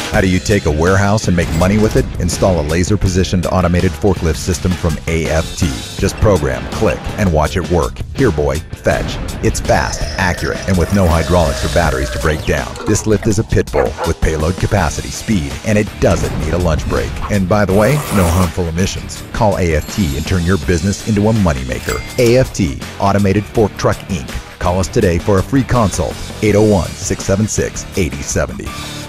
How do you take a warehouse and make money with it? Install a laser-positioned automated forklift system from AFT. Just program, click, and watch it work. Here, boy, fetch. It's fast, accurate, and with no hydraulics or batteries to break down. This lift is a pit bull with payload capacity, speed, and it doesn't need a lunch break. And by the way, no harmful emissions. Call AFT and turn your business into a moneymaker. AFT, Automated Fork Truck, Inc. Call us today for a free consult, 801-676-8070.